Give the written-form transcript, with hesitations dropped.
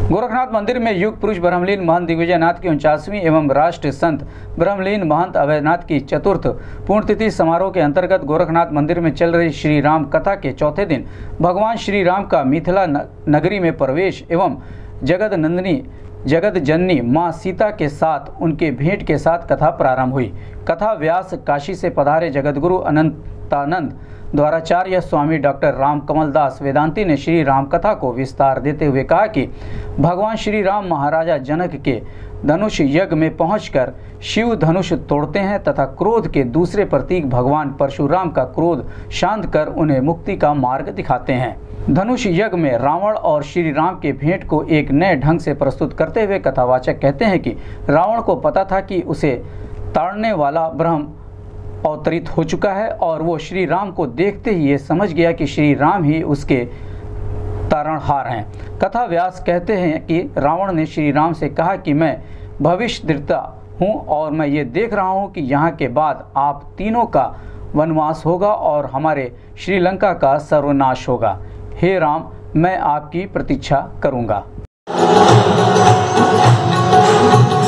गोरखनाथ मंदिर में युग पुरुष ब्रह्मलीन महंत दिग्विजयनाथ की 49वीं एवं राष्ट्र संत ब्रह्मलीन महंत अभयनाथ की चतुर्थ पुण्यतिथि समारोह के अंतर्गत गोरखनाथ मंदिर में चल रही श्री राम कथा के चौथे दिन भगवान श्री राम का मिथिला नगरी में प्रवेश एवं जगत नंदिनी जगत जननी माँ सीता के साथ उनके भेंट के साथ कथा प्रारंभ हुई। कथा व्यास काशी से पधारे जगतगुरु अनंतानंद द्वाराचार्य स्वामी डॉक्टर राम कमल दास वेदांती ने श्री राम कथा को विस्तार देते हुए कहा कि भगवान श्री राम महाराजा जनक के धनुष यज्ञ में पहुंचकर शिव धनुष तोड़ते हैं तथा क्रोध के दूसरे प्रतीक भगवान परशुराम का क्रोध शांत कर उन्हें मुक्ति का मार्ग दिखाते हैं। धनुष यज्ञ में रावण और श्री राम के भेंट को एक नए ढंग से प्रस्तुत करते हुए कथावाचक कहते हैं कि रावण को पता था कि उसे ताड़ने वाला ब्रह्म अवतरित हो चुका है और वो श्री राम को देखते ही ये समझ गया कि श्री राम ही उसके तारणहार हैं। कथा व्यास कहते हैं कि रावण ने श्री राम से कहा कि मैं भविष्यद्वक्ता हूँ और मैं ये देख रहा हूँ कि यहाँ के बाद आप तीनों का वनवास होगा और हमारे श्रीलंका का सर्वनाश होगा। हे राम, मैं आपकी प्रतीक्षा करूँगा।